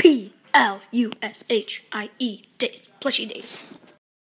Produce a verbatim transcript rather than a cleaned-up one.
P L U S H I E days. Plushy days.